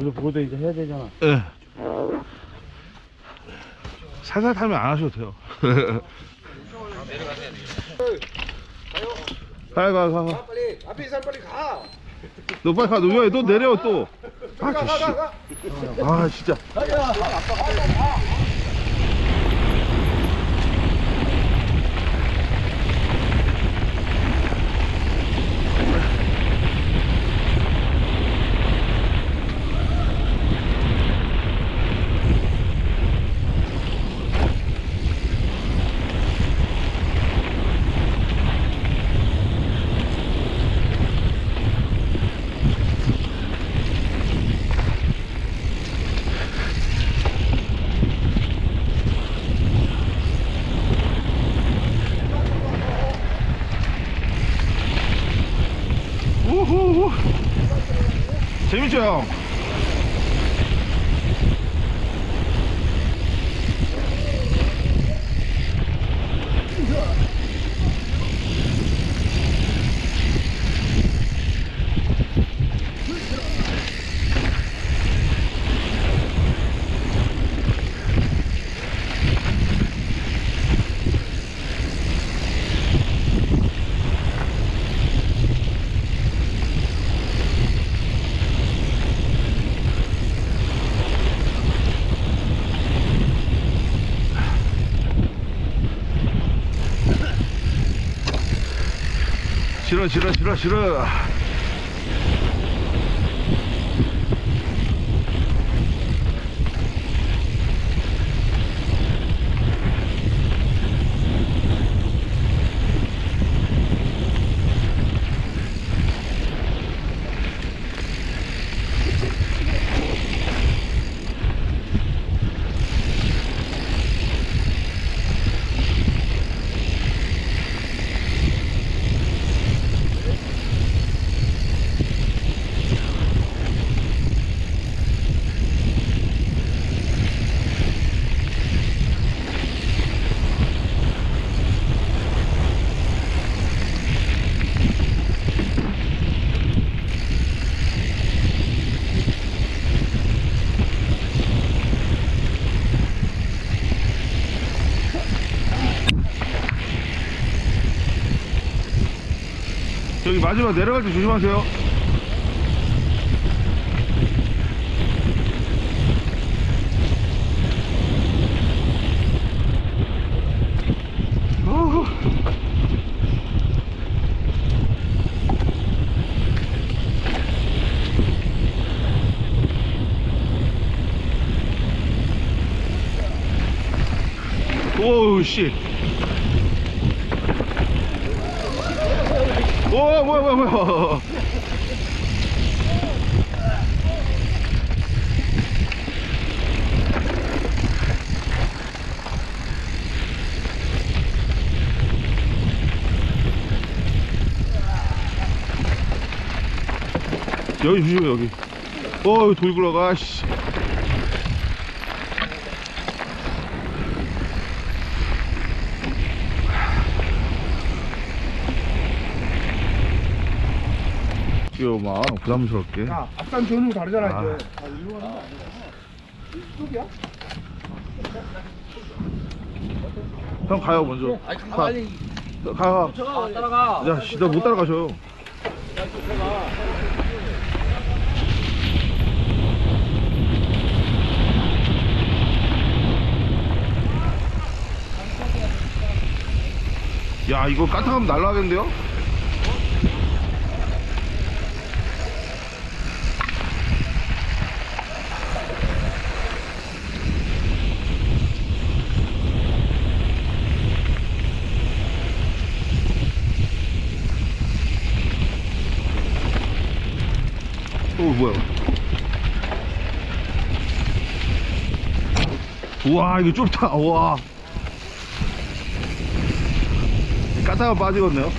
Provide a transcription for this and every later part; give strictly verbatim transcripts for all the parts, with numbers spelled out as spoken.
옆에서 보고도 이제 해야 되잖아. 예. 살살 타면 안 하셔도 돼요. 가, 가, 가, 가. 빨리 앞에 이 사람 빨리 가. 너 빨리 가. 너 왜 또 내려 또. 아, 가, 가, 가, 가. 아, 진짜. 우후. 재밌죠, 형? 싫어 싫어 싫어 싫어. 저기 마지막 내려갈 때 조심하세요. 어후. 오우 씨. 오 뭐야 뭐야 뭐야. 여기 조심해 여기. 어 돌 굴러가 씨. 이거 막 부담스럽게. 야, 앞산 전후 다르잖아 아. 이제. 아, 일로 가는 거 아니야? 이쪽이야? 형 가요 먼저. 아니 가. 빨리 가. 가. 아, 따라가. 야, 씨, 나 못 따라가셔요. 야, 이거 까딱하면 날라가겠는데요? 오 뭐야. 우와 이거 좁다. 우와 까다가 빠지겠네요.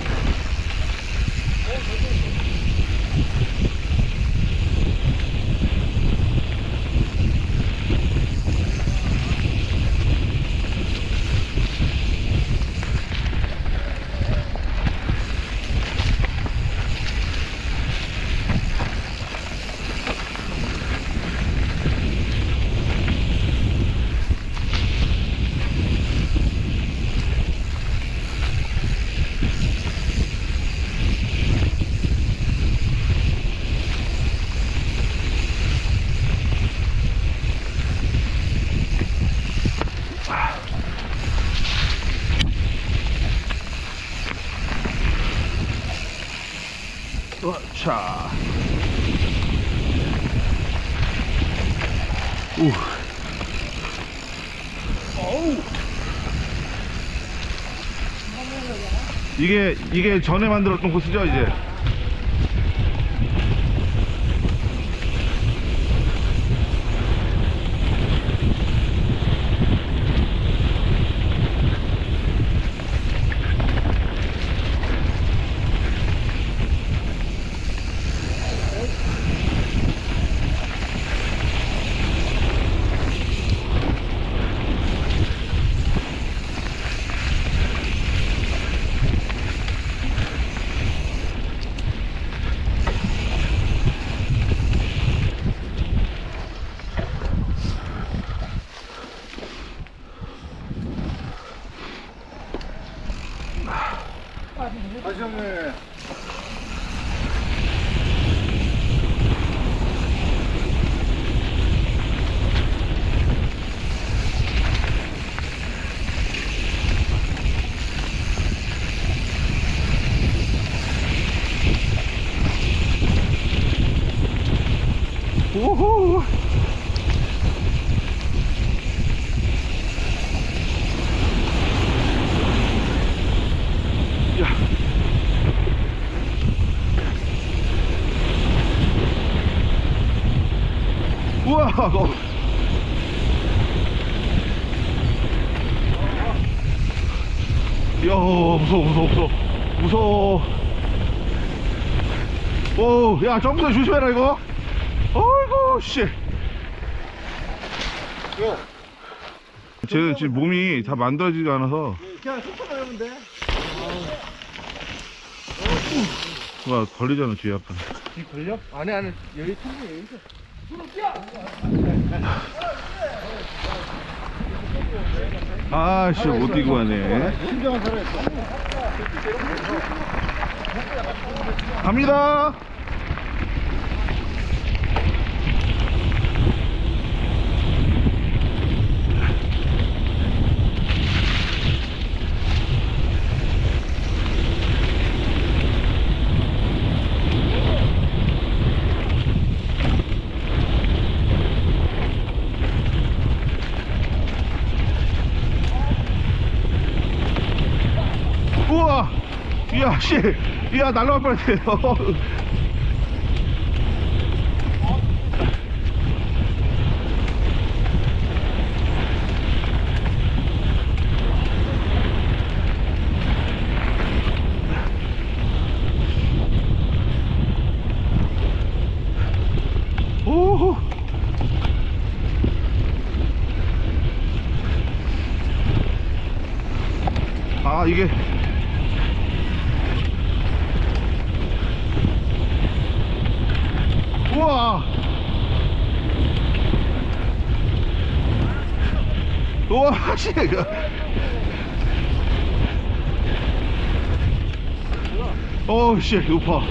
어, 자. 오. 어우. 이게 이게 전에 만들었던 코스죠 이제. 다시 형님. 오호. 야. 우와. 어. 야, 무서워, 무서워, 무서워. 무서워. 오, 야, 점프대 조심해라, 이거. 어이구, 씨. 요. 쟤는 지금 몸이 다 만들어지지 않아서. 그냥 속도만 하면 돼. 와, 걸리잖아, 뒤에 아파. 이 걸려? 안에 안에 여기 통로 여기 있어. 아, 씨, 못 이고 가네. 심장은 살아있어. 갑니다. 우와! 이야, 씨! 이야, 날라갈 뻔했어요. 오호! 아, 이게 우와! 우와, 씨! 어우, 씨, 높아.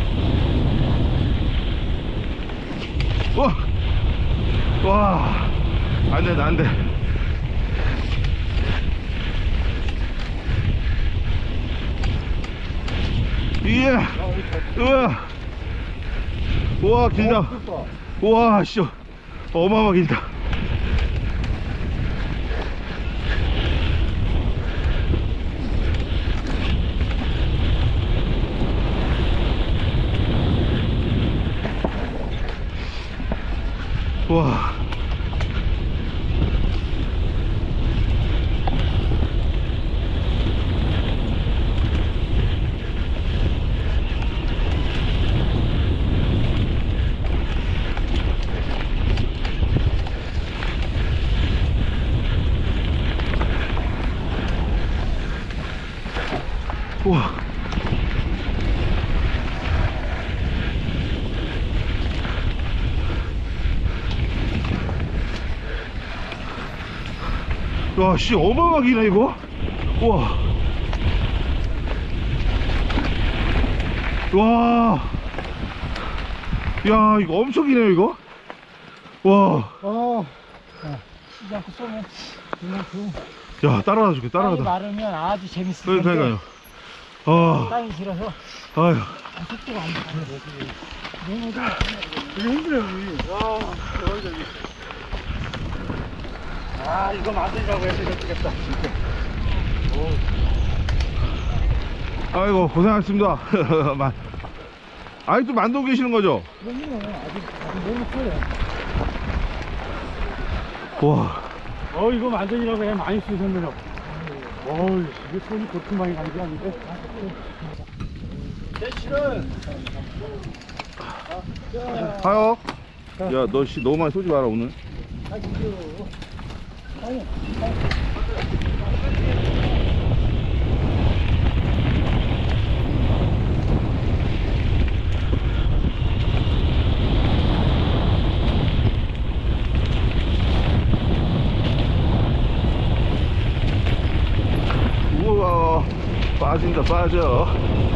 우와! 와, 안 돼, 안 돼. 이야! 우와! 우와, 길다. 우와, 씨. 어마어마 길다. 와. 우와. 와, 씨, 어마어마하기네, 이거. 우와. 와. 야, 이거 엄청 기네요, 이거. 와. 어. 쉬지 않고 쏘면 이만큼. 야, 따라가 줄게, 땅이 따라가다. 마르면 아주 재밌을 그러니까요. 텐데 아, 땅이 길어서 아휴. 속도가 안 나네. 너무 어려워. 되게 힘들어, 여기. 야, 대박이다, 여기. 아, 이거 만들자고 해서 이거 되겠다. 아이고 고생하셨습니다. 아직도 만들고 계시는 거죠? 그럼요. 아직, 아직 너무 커요. 와. 어, 이거 만들이라고 해. 많이 쓰셨네요. 어우, 이게 손이 그렇게 많이 가는 게 아닌데. 제 실은. 하요. 야, 너 씨 너무 많이 쏘지 마라 오늘. 아, 이거. 아니, 우와, 빠진다 빠져.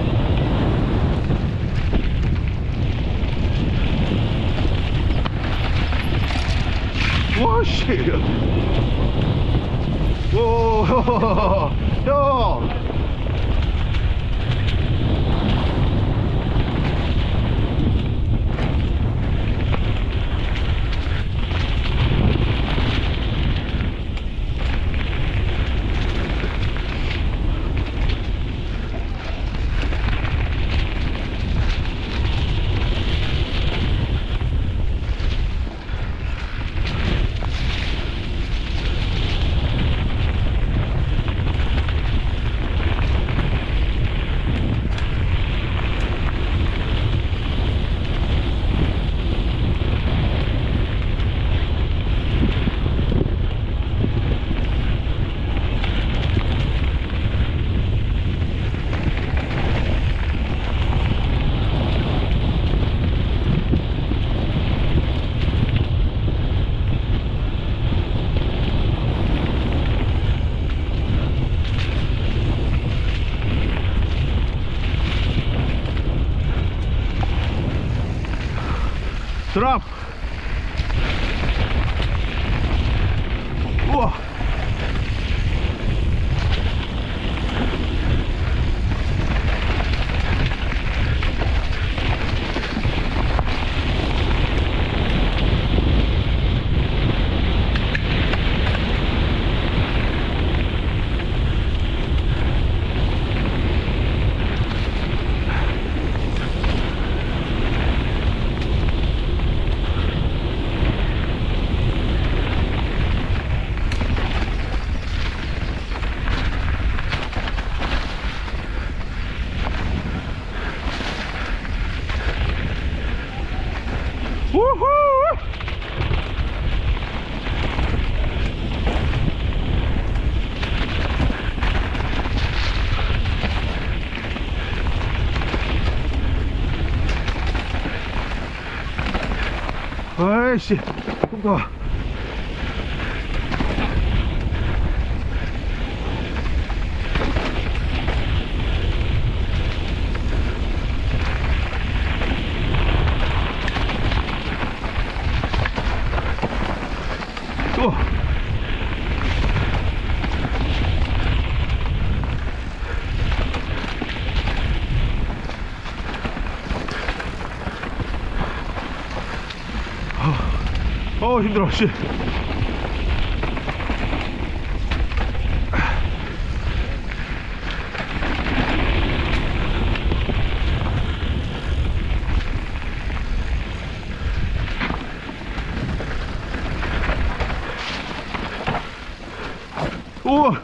와 씨. 오, 형. 드랍. 우와. 우후! 아이씨, 춥다. 또. 어, 힘들어, 씨. 우와.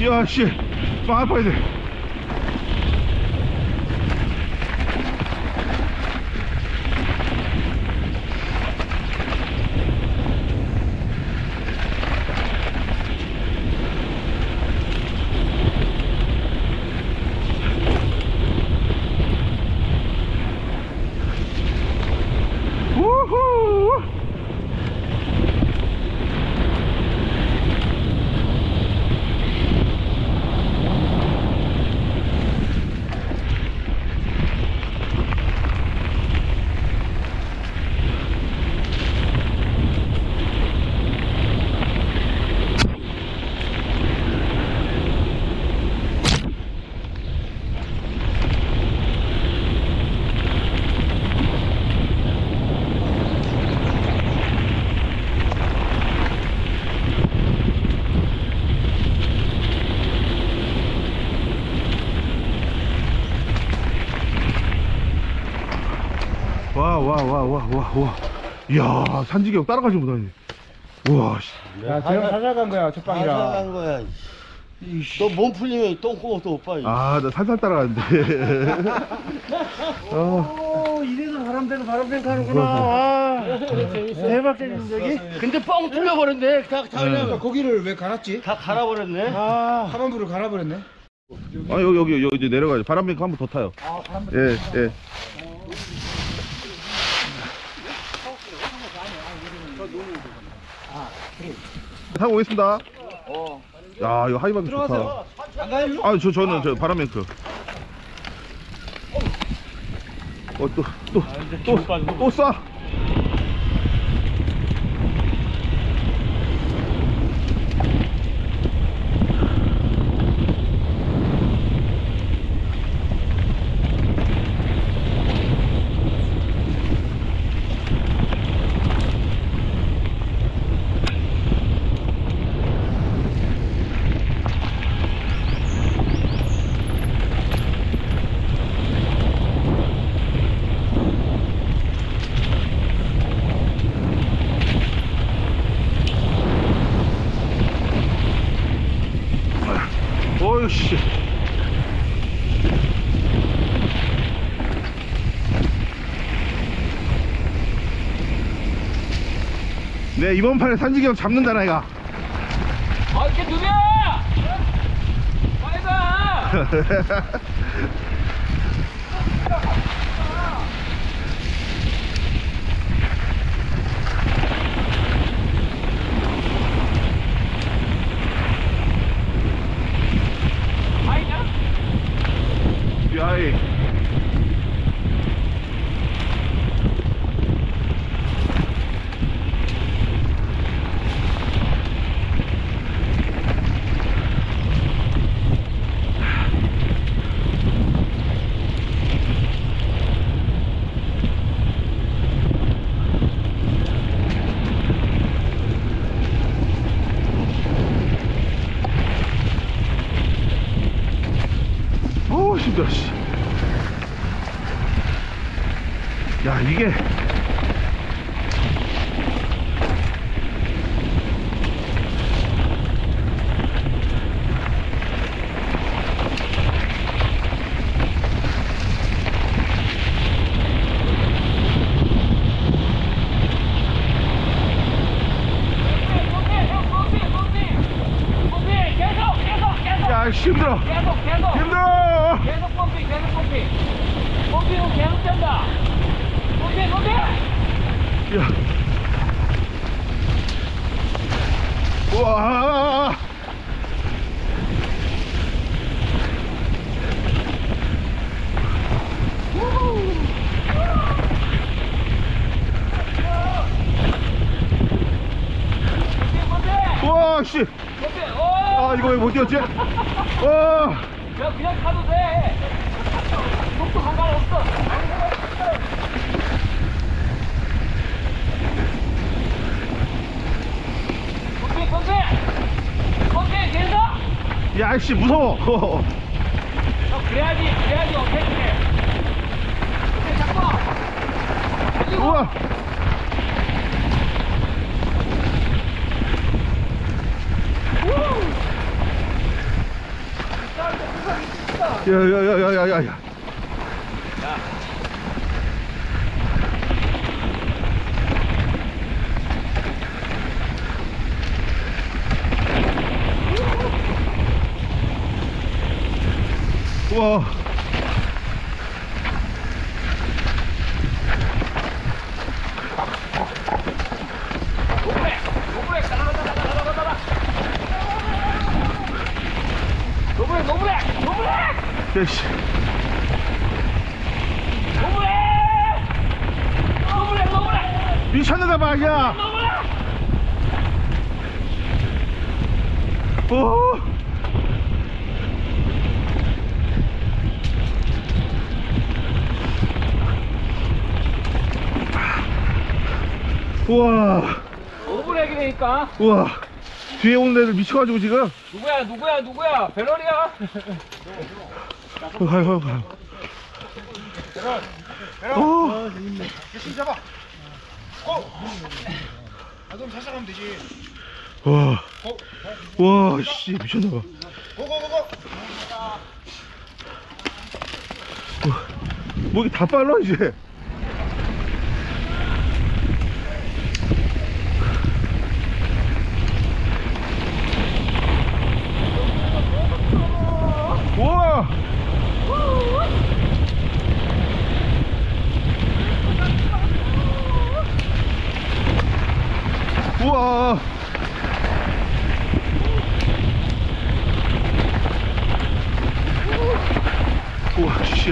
야, 씨. 빵 아파야 돼. 우후! 와, 와, 와, 와, 와, 와. 이야, 산지경 따라가지 못하네. 우와, 씨. 야, 제가 찾아간 거야, 첫 방이라. 한 거야. 너 몸 풀리면 똥꼬 또 오빠. 아, 나 살살 따라가는데. 어. 오, 이래서 바람대는 바람뱅크 하는구나. 와, 대박 재밌는 저기. 근데 뻥 뚫려버렸네. 다, 다 그냥 네. 고기를 왜 갈았지? 다 갈아버렸네. 아, 하만부를 갈아버렸네. 아, 여기, 여기, 여기 이제 내려가야지. 바람뱅크 한 번 더 타요. 아, 바람뱅크. 예, 예. 타고 오겠습니다. 어. 야, 이거 하이방드 좋다. 안 가요? 아, 저, 저는 저 바람뱅크. 어, 또, 또, 또, 또 쏴! 어휴, 씨. 네, 이번 판에 산지경 잡는다, 나이가. 아, 이렇게 누구야? 빨리 가! 아이가? 야이. 어우, 힘들어, 씨. 야, 이게. 야, 씨, 힘들어. 계속, 계속! 힘들어. 계속 펌핑, 계속 펌핑! 펌핑은 계속 된다! 펌핑, 펌핑! 야. 우와. 우와, 씨. 펌핑! 오! 아, 이거 왜 못 뛰었지? 와. 야, 그냥 가도 돼! 속도 상관없어! 펌핑, 펌핑! 펌핑, 계속! 야, 씨, 무서워. 어, 그래야지, 그래야지, 어떻게 해. 오케이, 잡고! 달리고! 우와. 야야야야야야. 와. 노브렉! 노브렉! 따라라라라라라라라! 노브렉! 노브렉! 노브렉! 야씨. 노브렉! 노브렉! 노브렉! 미쳤나봐 야. 노브렉! 오. 우와. 노브렉이니까. 우와. 뒤에 오는 애들 미쳐가지고 지금. 누구야? 누구야? 누구야? 배럴이야? 가요 가요 가요. 어. 열심히 잡아. 고. 아 그럼 살짝 하면 되지. 와. 와, 씨, 미쳤나봐. 고고고고. 뭐 이게 다 빨라 이제. 우와. 우와. 우와, 씨.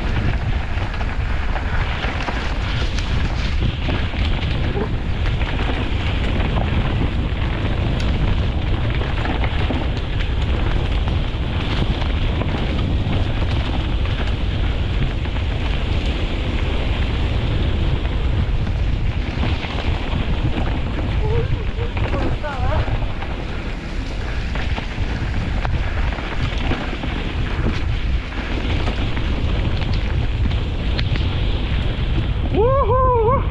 우후.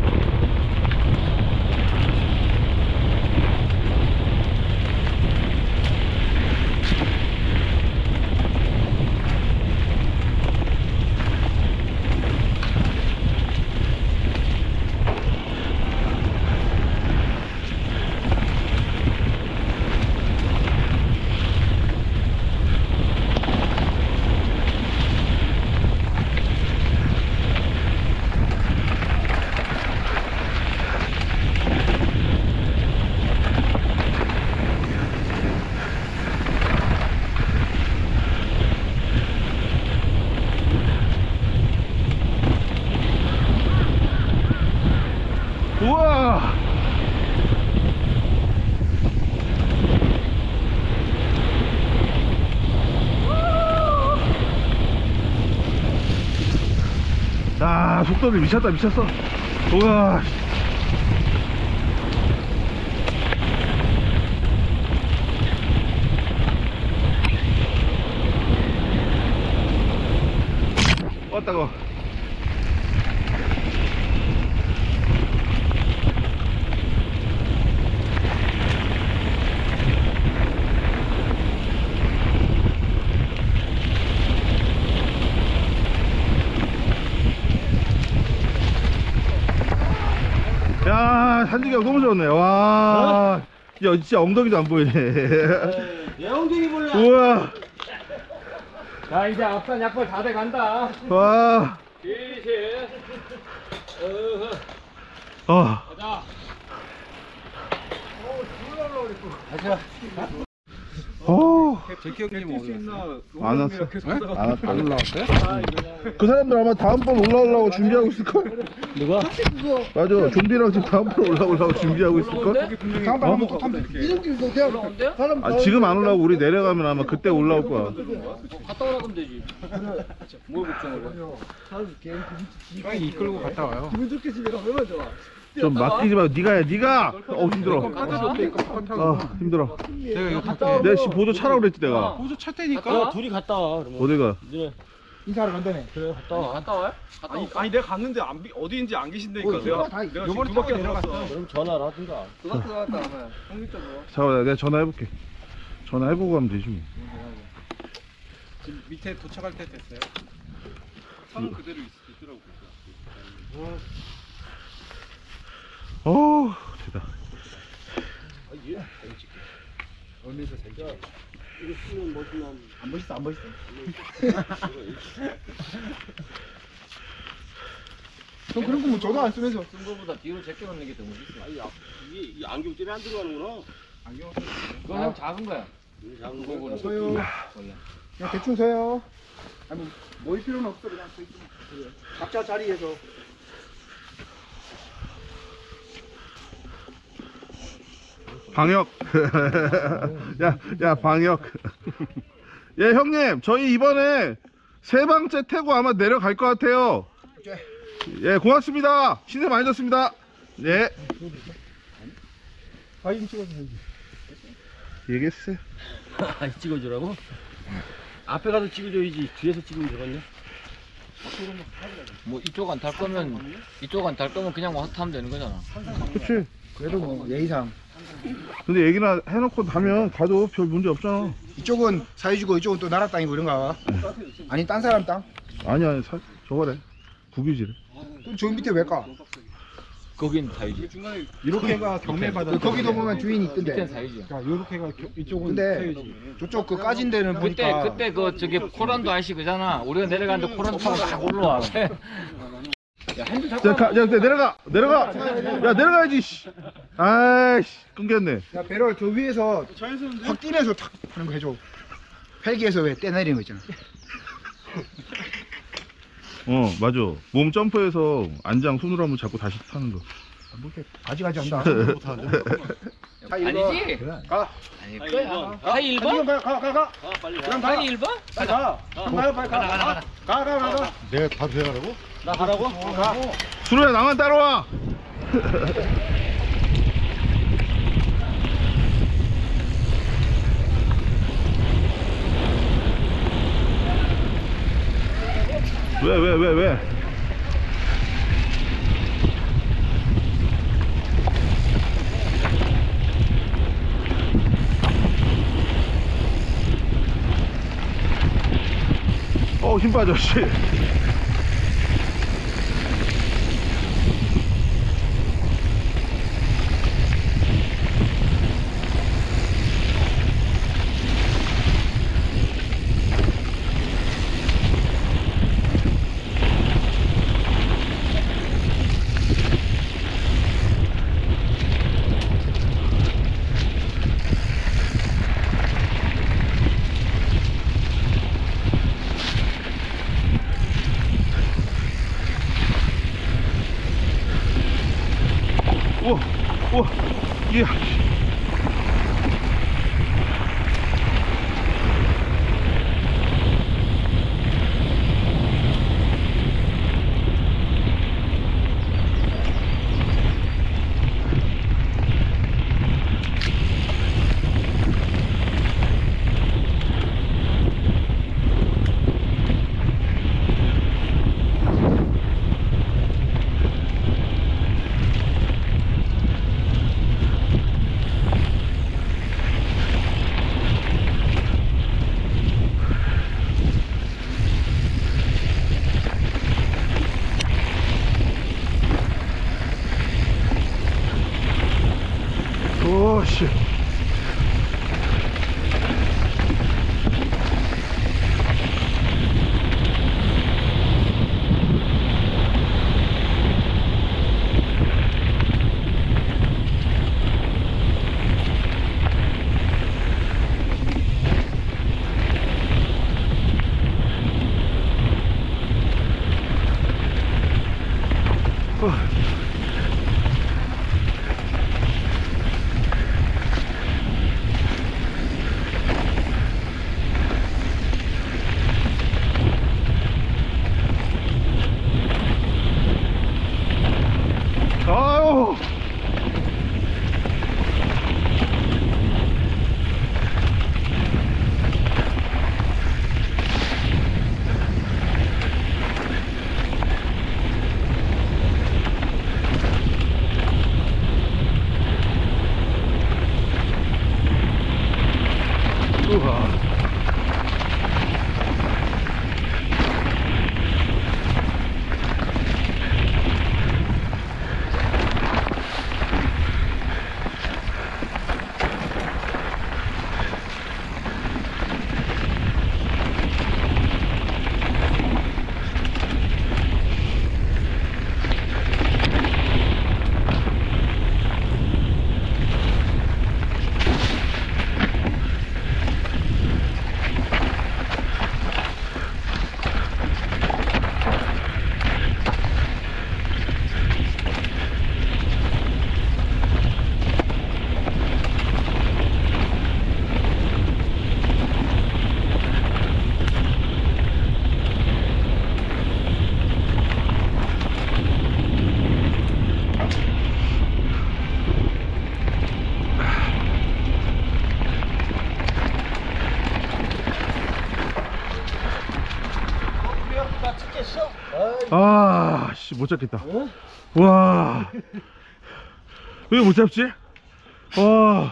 우와. 아, 속도를 미쳤다 미쳤어. 우와. 왔다고. 야, 산지경 너무 좋네. 와. 야, 진짜 엉덩이도 안 보이네. 내 엉덩이 몰라. 우와. 자, 이제 앞산 약발 다 돼 간다. 와. 시시. 어. 가자. 어. 제키 형님 어디 안 왔어. 안 왔다. 안 올라왔어요? 그 사람들 아마 다음번 올라오려고 준비하고 있을걸? 누가? 맞아. 좀비랑 지금 다음번 올라오려고 준비하고 있을걸? 다음번 한번 꼭 하면 돼. 이정도 대학 사람 아, 지금 안 올라오고 우리 내려가면 아마 그때 올라올 거야. 갔다 오라 그러면 되지. 뭘 걱정을 해. 형이 이끌고 갔다 와요. 기분 좋게 집에 가면 얼마나 좋아. 좀 맡기지 말고 네가 해. 네가. 어, 힘들어. 어, 힘들어. 내가 이거 갔다 와. 내가 지금 보조 차라고 그랬지 내가. 보조 차 테니까. 둘이 갔다 와. 그러면. 어디가? 인사하러 간다네. 그래, 갔다 와. 갔다 와요? 갔다 아니, 와. 아니 내가 갔는데 안 비, 어디인지 안 계신다니까. 내가 다 내가 요번에 지금 두 바퀴 들어갔어. 들어갔어. 그럼 전화를 하든가. 들어갔다 들어갔다 하면 형님 쪽으로. 잠깐만 내가 전화해볼게. 전화해보고 하면 되지 뭐. 지금 밑에 도착할 때 됐어요. 선은 그대로 있, 있더라고. 어, 되다. 안 멋있어 안 멋있어. 형 그런 거뭐 저도 안 쓰면서. 쓴 거보다 뒤로 제껴놓는 게 더 멋있어. 아니, 아, 이게 이 안경 때문에 안 들어가는구나. 그건 형 작은 거야. 작은 그거는. 서요. 원래. 그냥 대충 서요. 아니 뭐 모일 필요는 없어 그냥 서 있으면. 그래. 각자 자리에서. 방역. 야, 야, 방역. 예, 형님, 저희 이번에 세 방째 태고 아마 내려갈 것 같아요. 예, 고맙습니다. 신세 많이 졌습니다. 예. 사진 찍어서 해야지. 얘기했어요. 아, 찍어주라고? 앞에 가서 찍어줘야지. 뒤에서 찍으면 되겠네. 뭐 이쪽 안 탈 거면 이쪽 안 탈 거면 그냥 와 타면 되는 거잖아. 그치. 그래도 뭐 예의상. 근데 얘기나 해놓고 가면 가도 별 문제 없잖아. 이쪽은 사회주고 이쪽은 또 나라 땅이고 그런가? 아니 딴 사람 땅? 아니, 아니, 사, 저거래. 국유지래. 그럼 저 밑에 왜 가? 거긴 사이지. 이렇게가 경매받아. 그 거기도 보면 주인이 밑엔 있던데. 사이지야. 그러니까 이렇게가 겨- 이쪽은 근데 사이지. 저쪽 그 까진 데는 그때 보니까 그때 그 저기 코란도 아저씨 그잖아. 우리가 내려가는데 코란도 타고 막 올라와. 야 핸들 잡고 자, 가, 야, 내려가, 내려가. 야, 내려가야지. 씨. 아이씨, 끊겼네. 야 배를 저 위에서 확 뛰면서 탁 하는 거 해줘. 헬기에서 왜 떼 내리는 거 있잖아. 어, 맞아. 몸 점프해서 안장 손으로 한번 잡고 다시 타는 거. 뭐 이렇게 가지가지 한다. 아니지? 가. 아닐 거야. 하이 일 번? 가, 가, 가, 가. 아, 빨리 가. 그럼 가. 하이 일 번? 빨리 가. 그럼 가요, 빨리 가. 가라 가라 가라. 가, 가, 가, 가. 내가 다 대가라고? 나 가라고? 어, 가. 수로야, 나만 따라와. 왜, 왜, 왜, 왜? 어, 힘 빠져, 씨. 우와, 우와, 예. 오, 씨. 아, 씨, 못 잡겠다. 와. 왜 못 잡지? 와.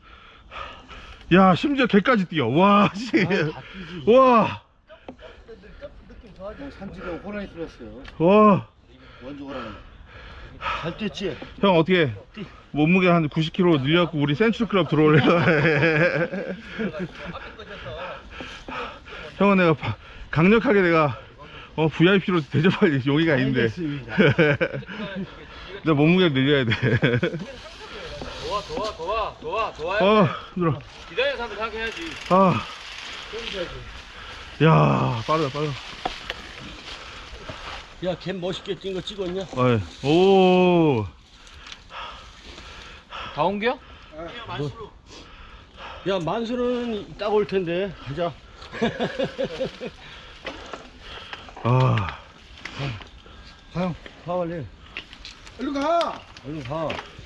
야, 심지어 개까지 뛰어. 와, 씨. 와. 산지가 호랑이 들었어요. 와. 원조 호랑이. 잘 뛰었지? 형, 어떻게 몸무게 한 구십 킬로그램 늘려갖고 우리 센츄클럽 들어올래요? 형은 내가 바- 강력하게 내가 어, 브이아이피로 대접할 용의가 있는데. 나 몸무게를 늘려야 돼. 좋아 좋아 좋아 좋아 좋아요. 어, 힘들어. 기다려서 한번 생각해야지. 아. 야, 빠르다, 빠르다. 야, 걔 멋있게 뛴 거 찍었냐? 어, 오. 다 옮겨? 야, 만수는 딱 올 텐데. 가자. 아. 가요. 가, 빨리. 일로 가. 얼른 가.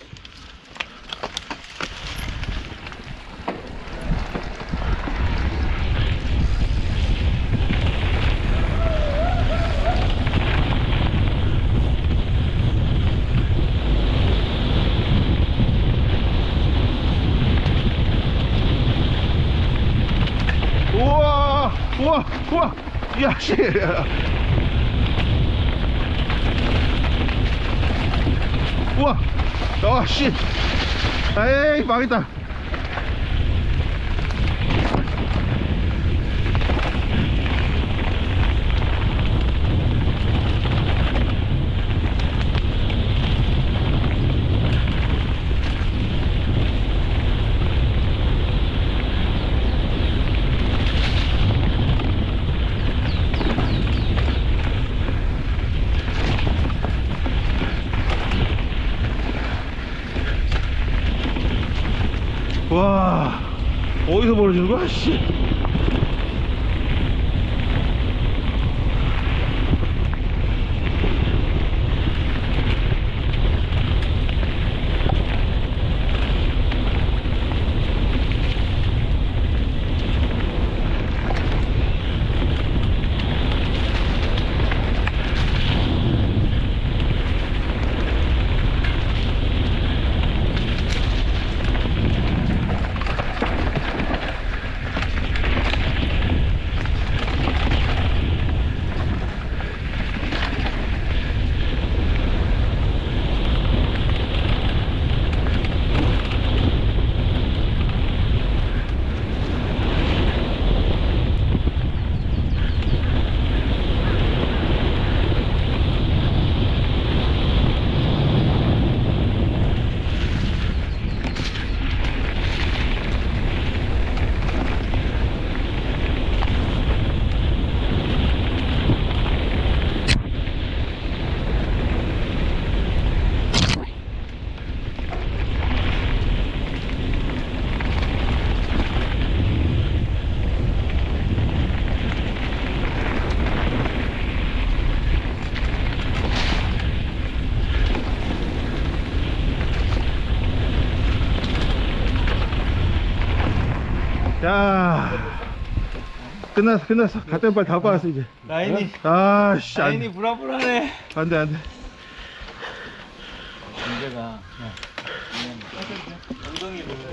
우와, 우와, 우와. 야, 씨. 우와. 아, 씨. 에이, 망했다. 와, 어디서 벌어지는 거야, 씨. 야, 끝났어, 끝났어. 갓된 빨리 다 빠졌어, 이제. 라인이 아, 씨. 안, 라인이 불안불안해. 안 돼, 안 돼. 문제가 엉덩이를